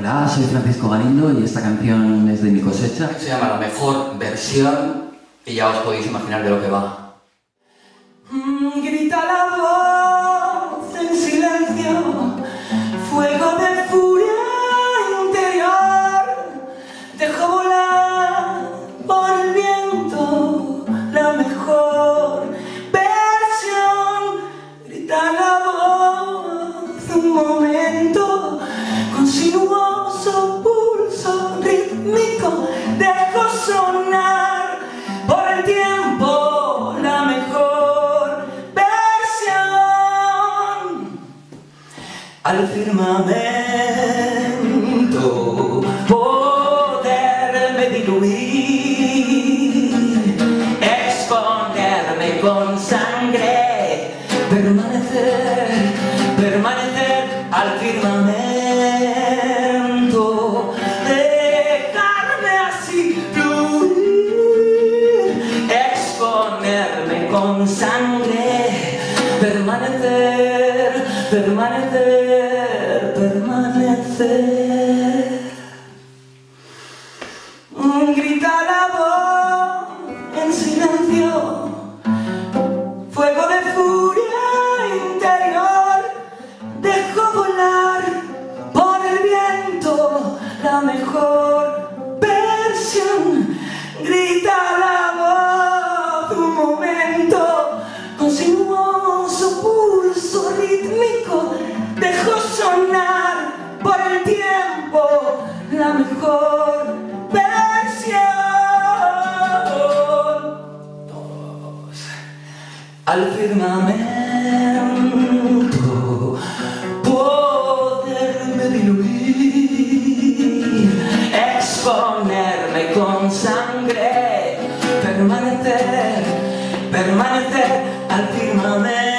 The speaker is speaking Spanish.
Hola, soy Francisco Galindo y esta canción es de mi cosecha. Se llama La Mejor Versión y ya os podéis imaginar de lo que va. Grita la voz en silencio, fuego de furia interior, dejo volar por el viento la mejor versión. Grita la voz un momento, con sinuoso pulso rítmico, dejo sonar por el tiempo la mejor versión. Al firmamento poderme diluir, exponerme con sangre, permanecer, permanecer al firmamento, dejarme así fluir, exponerme con sangre, permanecer, permanecer, permanecer. Grita la voz en silencio, fuego de furia interior, dejo volar por el viento la mejor versión. Grita la voz un momento, con sinuoso pulso rítmico, dejo sonar por el tiempo la mejor versión. Todos al firmamento poderme diluir, exponerme con sangre, permanecer, permanecer al firmamento.